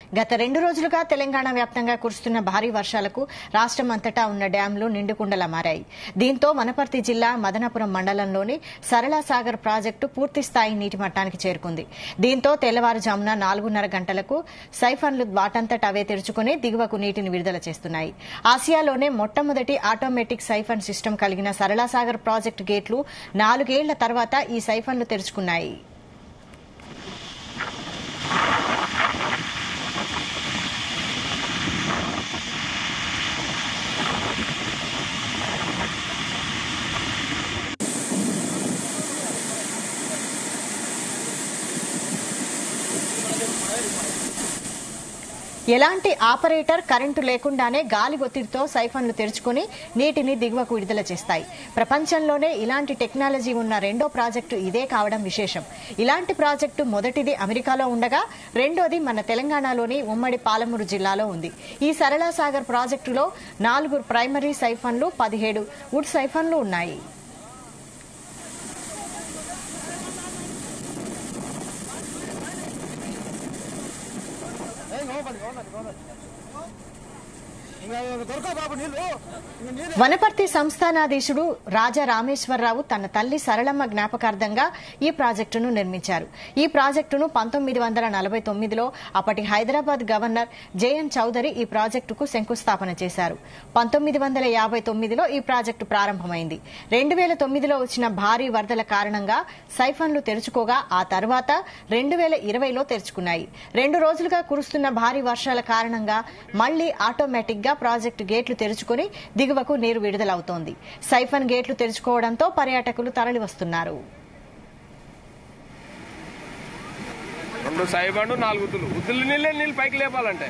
గత 2 రోజులుగా తెలంగాణ వ్యాప్తంగా కురుస్తున్న భారీ వర్షాలకు రాష్ట్రం అంతటా ఉన్న డ్యాంలు నిండుకుండలా మారాయి. దీంతో వనపర్తి జిల్లా మదనపురం మండలంలోని సరళ సాగర్ ప్రాజెక్టు పూర్తిస్థాయి నీటి మట్టానికి చేరుకుంది. దీంతో తెల్లవారుజామున 4:30 గంటలకు సైఫన్లు వాటంతట అవే తెరుచుకుని దిగువకు నీటిని విడుదల చేస్తున్నాయి. ఆసియాలోనే మొట్టమొదటి ఆటోమేటిక్ సైఫన్ సిస్టమ్ కలిగిన సరళ సాగర్ ప్రాజెక్టు గేట్లు 4 ఏళ్ల తర్వాత ఈ సైఫన్లు తెరుచుకున్నాయి. ఎలాంటి ఆపరేటర్ కరెంటు లేకుండానే గాలి ఒత్తిడితో సైఫన్లు తెరుచుకుని నీటిని దిగువకు విడుదల చేస్తాయి. ప్రపంచంలోనే ఇలాంటి టెక్నాలజీ ఉన్న రెండో ప్రాజెక్టు ఇదే కావడం విశేషం. ఇలాంటి ప్రాజెక్టు మొదటిది అమెరికాలో ఉండగా రెండోది మన తెలంగాణలోని ఉమ్మడి పాలమూరు జిల్లాలో ఉంది. ఈ సరళ సాగర్ ప్రాజెక్టులో 4 ప్రైమరీ సైఫన్లు, 17 వుడ్ సైఫన్లు ఉన్నాయి. వనపర్తి సంస్థానాధీశుడు రాజా రామేశ్వరరావు తన తల్లి సరళమ్మ జ్ఞాపకార్థంగా ఈ ప్రాజెక్టును నిర్మించారు. ఈ ప్రాజెక్టును 1949లో అప్పటి హైదరాబాద్ గవర్నర్ జేఎన్ చౌదరి ఈ ప్రాజెక్టుకు శంకుస్థాపన చేశారు. 1959లో ఈ ప్రాజెక్టు ప్రారంభమైంది. 2009లో వచ్చిన భారీ వరదల కారణంగా సైఫన్లు తెరుచుకోగా ఆ తర్వాత 2020లో తెరుచుకున్నాయి. 2 రోజులుగా కురుస్తున్న భారీ వర్షాల కారణంగా మళ్లీ ఆటోమేటిక్ గా ప్రాజెక్టు గేట్లు తెరుచుకుని దిగువకు నీరు విడుదలవుతోంది. సైఫన్ గేట్లు తెరుచుకోవడంతో పర్యాటకులు తరలివస్తున్నారు. 2 సైఫన్లు 4 ఉద్దులు నీళ్ళు పైకి లేపాలంటే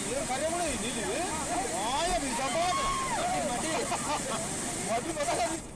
ये